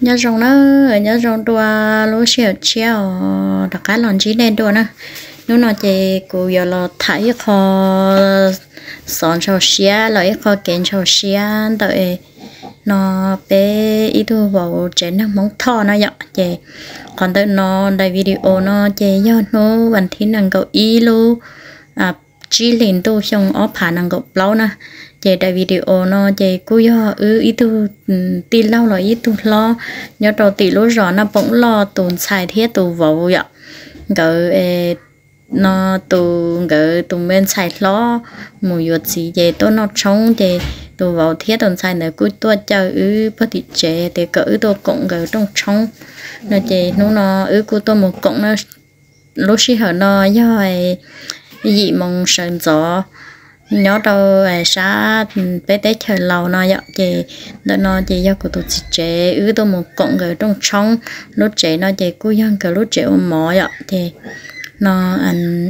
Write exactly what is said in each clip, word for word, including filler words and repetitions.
nhớ rong nó nhớ rong đua lúa xèo xèo đặc cái lon chỉ đen đua nè nếu nó chỉ cụ giờ là thấy kho sòn sầu xía lại kho kén sầu xía đợi nó bé ít thu vào trên nó móng thò nó vậy chị còn tới nó đại video nó chị do nóวันที่năng cầu y lu à chỉ lên tu xong ở phá năng cầu lâu nè chị đại video nó chị cứ do ư ít thu tì lâu rồi ít thu lo nhớ đầu tì lúc rõ nó bỗng lo tồn xài thiết tù vào vậy gỡ nó tù gỡ tù bên xài lo mùi vật gì vậy tôi nó trống chị tù vào thiết tồn xài nữa cứ tôi chờ ư bất thị chế để cỡ tôi cũng gỡ trong trống nó chị nó nó ư cứ tôi một cộng nó lúc xí hở nó do gì mong sơn gió nhớ đâu xã bé té chờ lâu nó vậy chị nó nó chị do của tôi chị chế ư tôi một cộng gỡ trong trống lúc chế nó chị cứ dân cỡ lúc chế mỏ vậy thì nó anh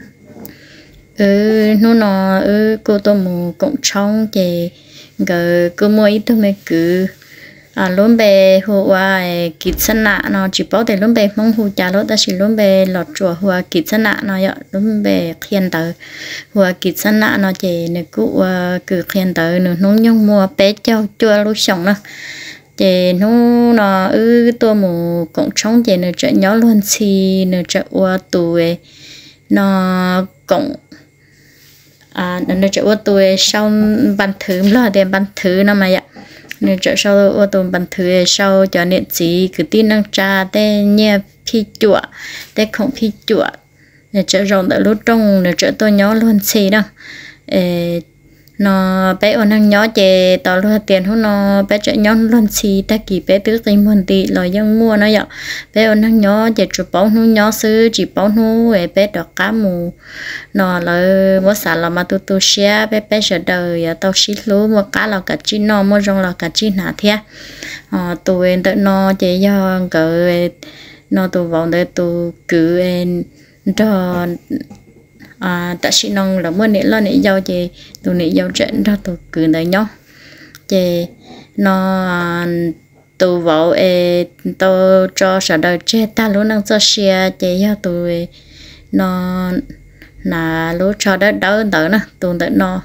ừ nó nó ừ cô tôi một cộng trống chị gỡ cứ mua ít thôi mới cứ à luôn bề hoa kỹ sân nạ nó chỉ bảo để luôn bề mong hù cha lốt ta chỉ luôn bề lọt chùa hoa kỹ sân nạ nó vậy luôn bề khiên tờ hoa kỹ sân nạ nó chỉ nè cụ cứ khiên tờ nè nó nhung mua bé châu chua lúc sống đó chỉ nó nó ư tôi một cộng trống chỉ nè trợ nhỏ luôn xì nè trợ hoa tuổi nó cộng à nè trợ hoa tuổi sau ban thứ là để ban thứ nó mà vậy nên chỗ sau ô tô bằng thứ sau cho nên chỉ cứ tin năng tra để nhẹ phi chua để không phi chua nên chỗ rộng tại lúc trong nên chỗ tôi nhớ luôn xì đó nó bé ở năng nhớ chè tao luôn tiền không nó bé chỗ nhớ luôn xì ta kỳ bé tứ tình muốn tì lời dân mua nó vậy bé ở năng nhớ chè chụp bóng nó nhớ xứ chỉ bóng nó về bé đọc cá mù nó là bữa sáng là mà tôi tôi xé bé bé giờ đời tao xí lúa một cá là cả chín nó mua rong là cả chín hả thế ờ tôi tự nó chè do cỡ nó tôi vào đây tôi cứ cho à tại sĩ nông làมื่อนี้là này giàu chị tụi này giàu chuyện đó tụi cứ đấy nhau chị nó tụi vào e tôi cho sợ đời chết ta lúc năng cho xe chị cho tụi nó là lúc cho đất đỡ đỡ nè tụi đỡ nó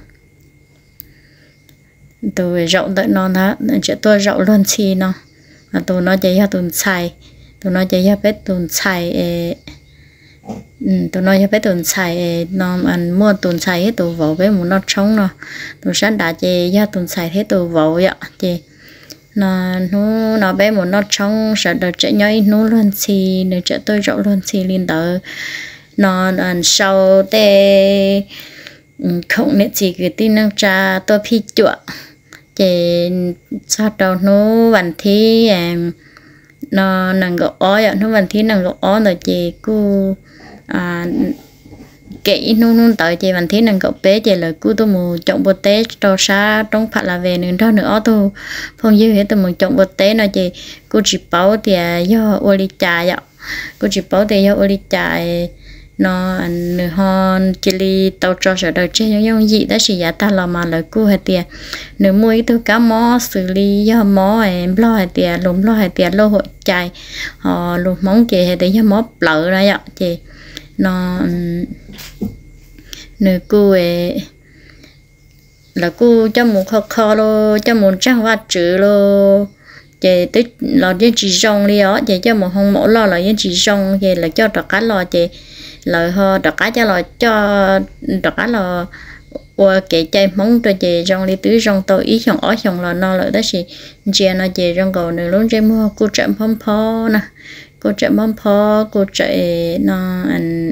tụi rộng đỡ nó đó chị tôi rộng luôn chi nó tụi nó chị cho tụi xài tụi nó chị cho biết tụi xài tụi nó cho bé tụi xài nó ăn mua tụi xài hết tụi vỗ bé muốn nó trống nó tụi sáng đã chị ra tụi xài hết tụi vỗ vậy chị nó nó nó bé muốn nó trống sợ đợt chạy nhói nó luôn xì nữa chạy tôi rộng luôn xì lên tờ nó ăn sau tê không nên chỉ cái tin năng trà tôi phi chuột chị sau đó nó vẫn thi nó năng gõ ói nó vẫn thi năng gõ ói rồi chị cô à kỹ nung nung tới chị vẫn thấy năng cậu bé chị là cứ tôi một trọng bột té cho xa trong phải là về nữa đó nữa tôi phong dư hết tôi một trọng bột té nó chị cô chỉ bảo thì do oli trà vậy cô chỉ bảo thì do oli trà nó nửa hòn kili tàu cho sợ đời chơi giống gì đó chỉ giá ta là mà là cô hay tiền nửa mua tôi cá mó xử lý do mó em lo hay tiền lùm lo hay tiền lô hội chạy họ lùm món chị hay tiền do mó lợ ra vậy chị nó nửa cô ấy là cô cho một kho kho lo cho một trang hoa chữ lo chị tức là những chỉ rong đi đó chị cho một hông mẫu lo là những chỉ rong thì là cho đặc cá lo chị lời ho đặc cá cho lo cho đặc cá lo qua kể chơi món cho chị rong đi tứ rong tôi ý chồng ở chồng là nó lợi đó chị chị nó chị rong cầu nửa luôn chơi mua cô chậm phong pho nè cô chậm phong pho cô chạy nó anh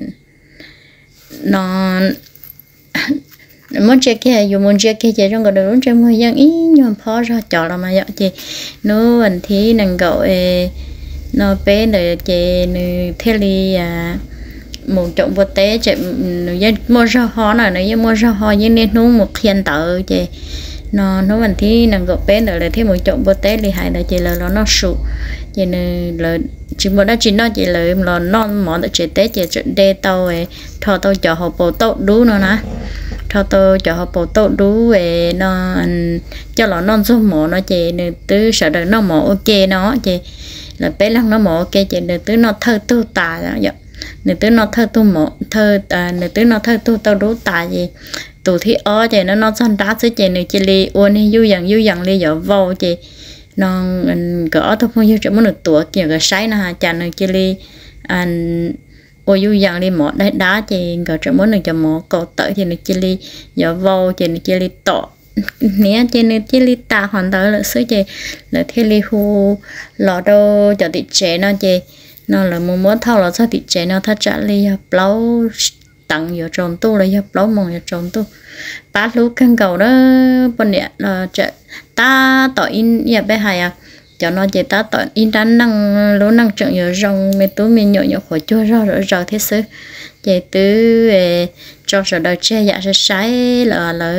nó muốn chơi kia dù muốn chơi kia chơi trong cái đường chơi mua giang ý nhom phó ra chọn là mà vậy chị nó anh thì năng gọi nó bé để chị theo đi à một trọng vật tế chị dân mua ra hoa này nó dân mua ra hoa nhưng nên nó một hiện tờ chị nó nó anh thì năng gọi bé để thêm một trọng vật tế thì hay là chị là nó sụt chị là chỉ muốn đó chỉ nó chỉ là nó non món để chế tế chị chuyện đê tàu ấy thọ tàu chở hộp bộ tàu đú nó nè thao tôi cho họ bổ tốt đủ về nó cho nó non số mỏ nó chỉ được từ sợ được nó mỏ ok nó chỉ là bé lăng nó mỏ ok chỉ được từ nó thơ tu tà đó vậy được từ nó thơ tu mỏ thơ à được từ nó thơ tu tao đủ tà gì tụ thì ó chỉ nó nó son đá chứ chỉ được chỉ li uốn đi du dần du dần li giờ vô chỉ nó cỡ thôi không như chỉ muốn được tuổi kiểu cái sấy nó hà chả được chỉ li anh ôi du dần đi mỏ đấy đá chỉ cỡ chỉ muốn được cho mỏ cầu tới thì được chỉ li giờ vô chỉ được chỉ li tọ nè chỉ được chỉ li ta hoàn tới là sứ chỉ là thế li hu lọ đâu cho thị chế nó chỉ nó là muốn muốn thao là sao thị chế nó thắt chặt li lâu tặng giờ trồng tu là giờ lâu mong giờ trồng tu bát lú căn cầu đó bên nè là chợ ta tỏi in nhà bé hài à cho nó chỉ ta tỏi in đan năng lú năng trồng giờ rong mấy túi mình nhọ nhọ khỏi chua rau rồi rau thế xứ chỉ từ cho sợ đời che dạ sẽ sái là là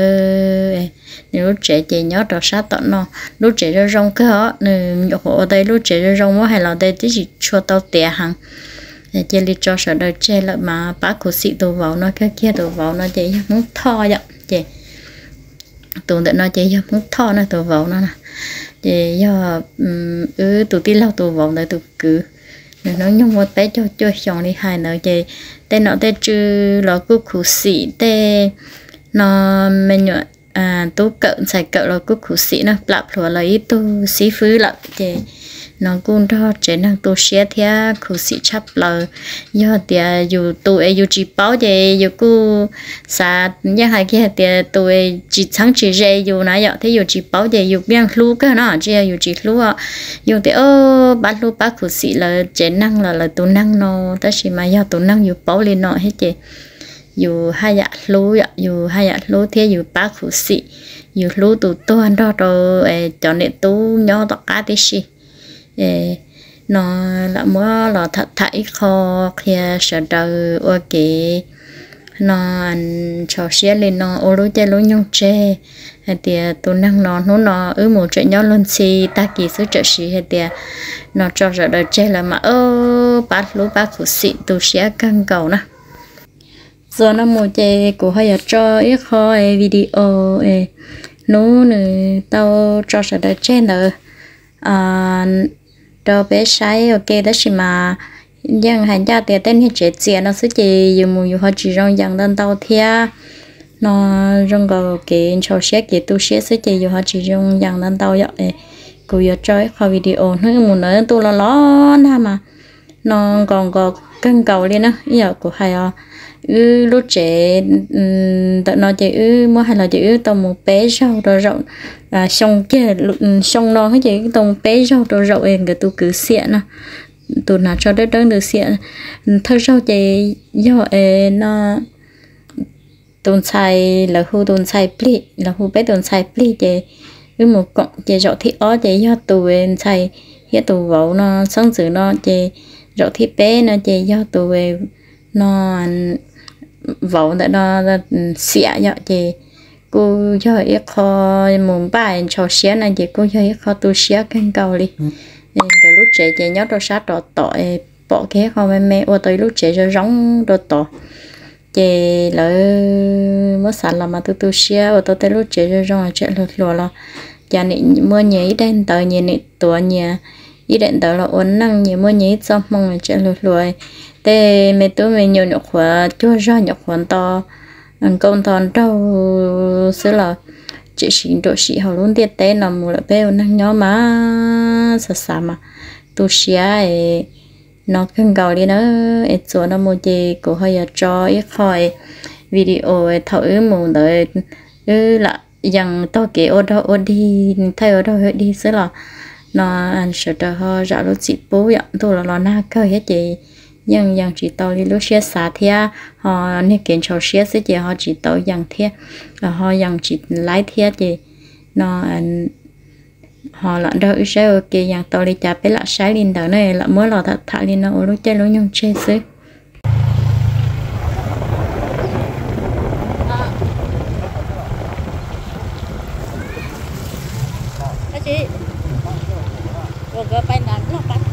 nếu trẻ chỉ nhớ trò sát tận nó lúc trẻ ra rong cái họ nhọ khỏi đây lúc trẻ ra rong hay là đây chỉ cho tao tè hàng chỉ li cho sợ đời che là mà bác của sĩ tù vào nó cái kia tù vào nó chỉ muốn tho vậy chị tù tự nó chỉ muốn tho nó tù vào nó nè chỉ do ừ tù tí lâu tù vào này tù cứ nó nhung một bé cho cho chồng đi hai nữa chị tên nó tên chữ là cô cụ sĩ tên nó mình nhọ à tú cận xài cận là cô cụ sĩ nó lặp rồi lấy tu sĩ phứ lặp chị nó cũng đó chế năng tu sửa theo cụ sĩ chấp lời do thì dù tu ấy dù chỉ bảo về dù cô sa như hai kia thì tu ấy chỉ sáng chỉ dễ dù nãy giờ thì dù chỉ bảo về dù biang lu cái nó chỉ dù chỉ lu à dù thì ơ bắt lu bắt cụ sĩ là chế năng là là tu năng nó tất chỉ mà do tu năng dù bảo lên nó hết chị dù hai dạ lu dù hai dạ lu thì dù bắt cụ sĩ dù lu tu tu anh đó rồi cho nên tu nhỏ tất cả thì gì nó là mua là thật thấy kho kia sợ đời ok nó cho xe lên nó ô lối chơi lối nhung chơi thì tôi năng nó nó nó ứ một chuyện nhỏ luôn xì ta kỳ sức trợ sĩ hay thì nó cho sợ đời chơi là mà ơ bát lối bát của xị tôi sẽ căng cầu nè rồi nó một chơi của hơi cho ít kho video nó nữa tao cho sợ đời chơi nữa à cho bé sai ok đó chỉ mà dân hành gia tiền tên thì trẻ trẻ nó sẽ chỉ dùng một họ chỉ rong dần lên tàu thia nó rong cầu cái cho xe cái tu xe sẽ chỉ dùng họ chỉ rong dần lên tàu vậy cô giờ chơi kho video nó một nữa tu lo lo na mà nó còn có cân cầu lên á giờ của hai à ư lúc trẻ tận nó chỉ ư mua hay là chỉ ư tàu một bé sau rồi rộng à xong kia xong nó cái gì tàu bé sau rồi rộng em cái tu cứ xịn à tu nào cho đất đất được xịn thôi sau chỉ do nó tuần xài là khu tuần xài pli là khu bé tuần xài pli chỉ ư một cọng chỉ rộng thì ó chỉ do tu em xài hiện tu vẩu nó sáng sớm nó chỉ rộng thì bé nó chỉ do tu về nó vẩu tại nó xịa vậy thì cô cho ít kho mùng bài cho xé này thì cô cho ít kho tu xé canh cầu đi nên cái lúc trẻ trẻ nhớ đồ sát đồ tỏi bỏ cái kho mẹ mẹ ô tới lúc trẻ cho giống đồ tỏi thì lỡ mất sản là mà tu tu xé ô tới lúc trẻ cho giống là trẻ lột lùa lo nhà nị mưa nhảy đen tờ nhà nị tua nhà ý định tờ là uốn năng nhiều mưa nhảy xong mong là trẻ lột lùa thế mấy tôi mình nhiều nhọc khóa cho ra nhọc khóa to ăn công thon đâu sẽ là chị xin độ sĩ họ luôn tiết tế nằm một bé năng nhỏ má sợ sợ mà tôi xia nó cần cầu đi nữa ít số nó một gì của hơi cho ít khỏi video thổi mù đợi ư là dần to kể ô đâu ô đi thay ô đâu đi sẽ là nó ăn sợ cho họ rõ lúc chị bố vậy tôi là nó na cơ hết chị nhưng yang chỉ tàu đi lúc xe xả thia họ nên kiến trò xe sẽ chỉ họ chỉ tàu yang thia họ yang chỉ lái thia thì nó họ lặn đâu ít xe ok yang tàu đi chả biết là sai lên đầu này là mới là thật thà lên nó lúc chơi lúc nhung chơi xứ chị rồi cái bay nắng là bay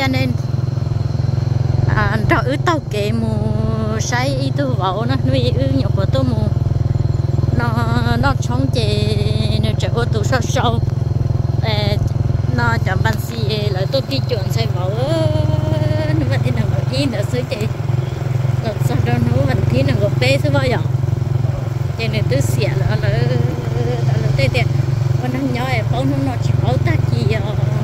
cho nên à cho ứ tàu kệ mù say y tu vợ nó nuôi ứ nhọc của tôi mù nó nó chống chè nó chở ô tô sâu sâu nó chọn ban xì lại tôi đi chuẩn say vợ nó vẫn đi nào đi nữa xứ chị lần sau đó nó vẫn đi nào bê xứ bao giờ cho nên tôi xỉa là là là tê tê con nó nhỏ em bao nó chỉ bao ta chỉ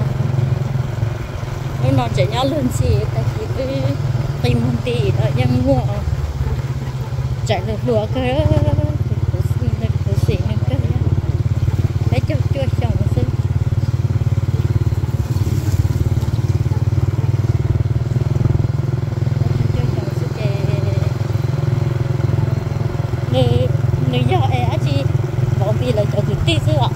nó nó chỉ nhỏ lên xì ta chỉ cứ tìm một tí đó nhưng mua chạy được lúa cái cái xì cái cái đấy cho cho chồng xứ người người do ấy chị bỏ đi là cho người tí chứ ạ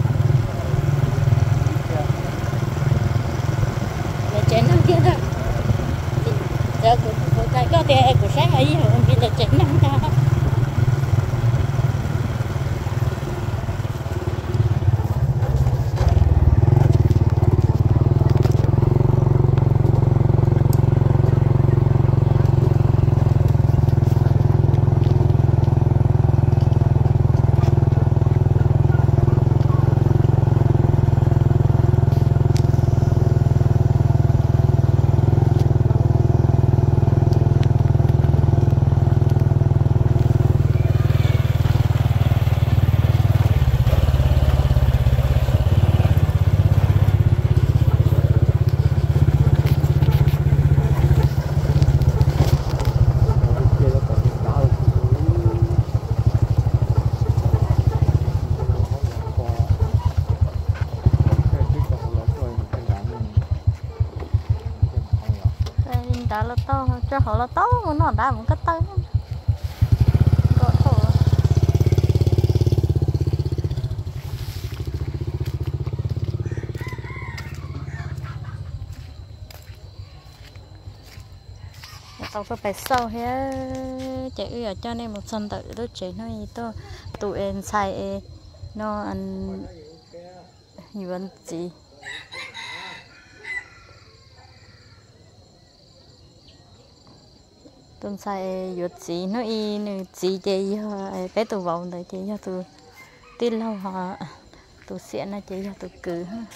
là chén năm kia thôi giờ của của cái có thể của sáng ấy rồi đi là chén năm kia đã là to cho họ là to mà nó đã một cái tới có thôi tao có phải sâu hết chạy ở cho nên một sân tự đó chị nói gì tôi tụi em xài nó ăn nhiều ăn gì tôi xài yuột gì nó y gì chị bé tụi vòng đấy chị cho tụi tin lâu họ tụi xịn là chị cho tụi cử ha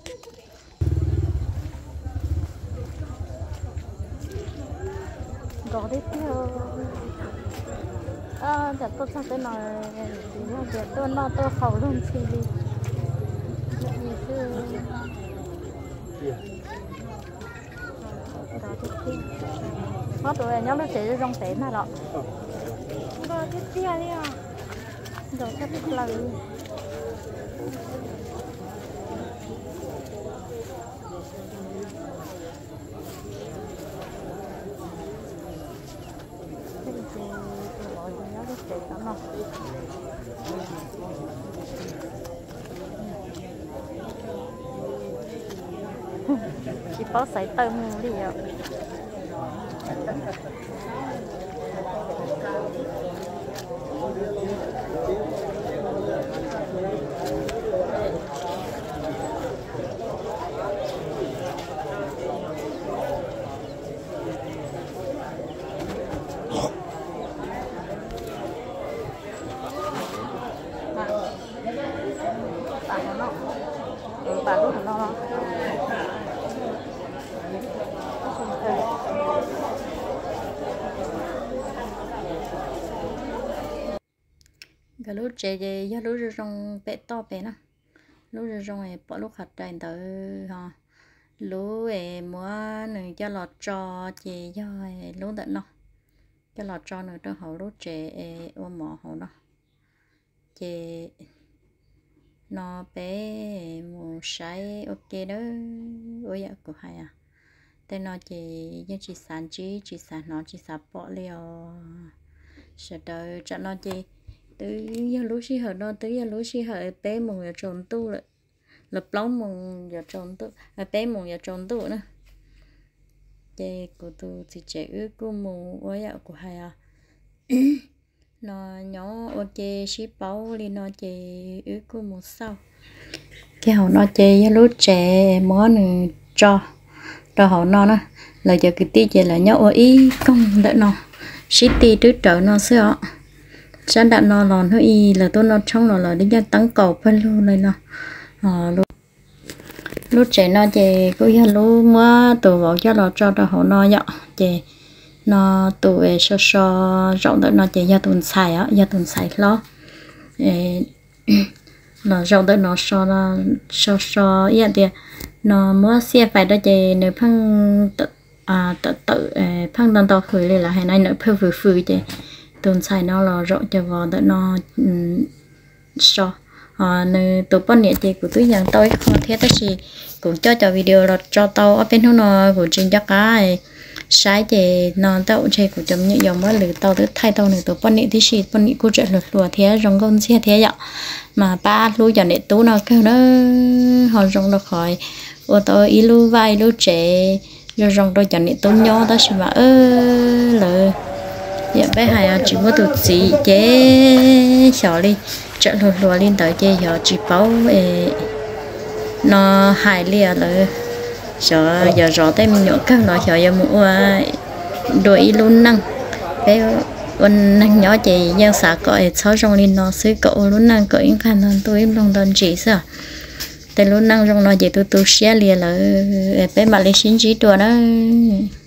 rồi đi theo à giờ tôi sang tới nói giờ tôi lo tôi khẩu luôn xí đi hết rồi nhóm nó sẽ rong tén này đó rồi tiếp theo đi à rồi tiếp theo là chỉ có sấy tôm đi ạ bà lúc nó cái lúc trẻ thì do lúc rong bé to bé nè lúc rong ấy bỏ lúc hạt đầy tới ha lúc ấy mua nửa cho lọt trò chị cho lúc tận nó cho lọt trò nửa trong hậu lúc trẻ ôm mỏ hậu đó chị nó bé một sai ok đó ôi dạ của hai à tên nó chỉ như chỉ sản chỉ chỉ sản nó chỉ sản bỏ liều sợ đời cho nó chỉ từ giờ lúc xí hở nó từ giờ lúc xí hở bé một giờ trốn tu lại lập lóng một giờ trốn tu bé một giờ trốn tu nữa chị của tôi thì trẻ ước của một ôi dạ của hai à nó nhỏ ok ship bao đi nó chỉ ước của một sau cái hậu nó chơi lúc trẻ món cho cho hậu nó nè là giờ cái tí chỉ là nhau ý công đỡ nó city trước trở nó xưa sáng đã nó lòn thôi y là tôi nó trong nó là đi ra tăng cầu phân luôn này nó ờ lúc lúc trẻ nó chỉ cứ giờ lúc mà tụ vào cho nó cho nó họ nó nhở chỉ nó tụ về so so rộng đỡ nó chỉ ra tuần xài á ra tuần xài lo nó rộng đỡ nó so nó so so ý là nó mới xe phải đó chỉ nếu phăng tự à tự tự phăng đòn to khởi lên là hay nay nữa phơi phơi phơi chỉ tuần xài nó là rộng cho vào đỡ nó so à nơi tụ bọn nhẹ chỉ của tôi rằng tôi không thiết tất gì cũng cho cho video là cho tao ở bên nó của trên cho cái sai thì nó tao chơi của chấm nhẹ dòng mới lử tao tới thay tao này tụ bọn nhẹ thì gì bọn nhẹ cô chuyện lượt lùa thế rong con xe thế vậy mà ba lui cho để tú nó kêu nó họ rong nó khỏi ô tao ý lu vai lu trẻ rồi rong đôi cho để tú nhỏ đó chứ mà ơ lờ dạ bé hai chỉ có tụt gì chế xỏ đi trận lùa lùa lên tới chế giờ chỉ bảo nó hại lìa rồi sợ giờ rõ tay mình nhổ các nó sợ giờ mua đuổi luôn năng bé con năng nhỏ chị gieo xả cõi sáu trong lên nóซื้อ cậu luôn năng cõi khăn hơn tôi long đơn chỉ saoแต่luôn năng trong nó chỉ tôi tôi share lìa là bé mà lấy xin chỉ đùa đó